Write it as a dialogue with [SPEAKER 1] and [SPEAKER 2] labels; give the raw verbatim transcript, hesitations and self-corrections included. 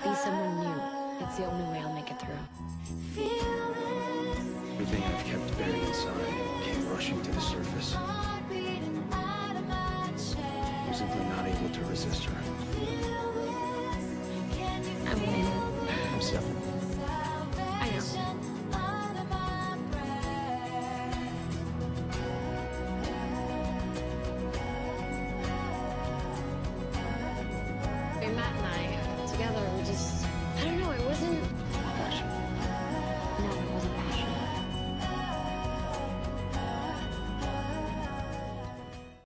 [SPEAKER 1] Be someone new. It's the only way I'll make it through.
[SPEAKER 2] Everything I've kept buried inside came rushing to the surface. I'm simply not able to resist her.
[SPEAKER 1] I'm Elena.
[SPEAKER 2] I'm Stefan.
[SPEAKER 1] I know. Matt and I, together, we just, I don't know, it wasn't